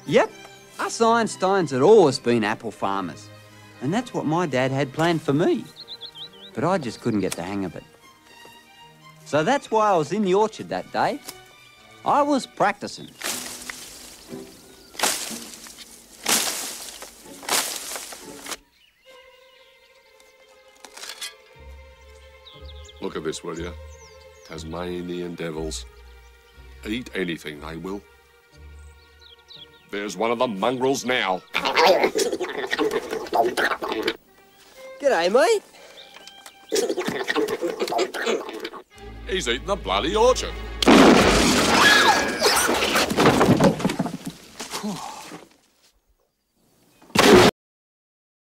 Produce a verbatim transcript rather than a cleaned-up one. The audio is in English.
Yep, us Einsteins had always been apple farmers. And that's what my dad had planned for me. But I just couldn't get the hang of it. So that's why I was in the orchard that day. I was practicing. Look at this, will you? Tasmanian devils. Eat anything, they will. There's one of the mongrels now. G'day, mate. He's eating the bloody orchard.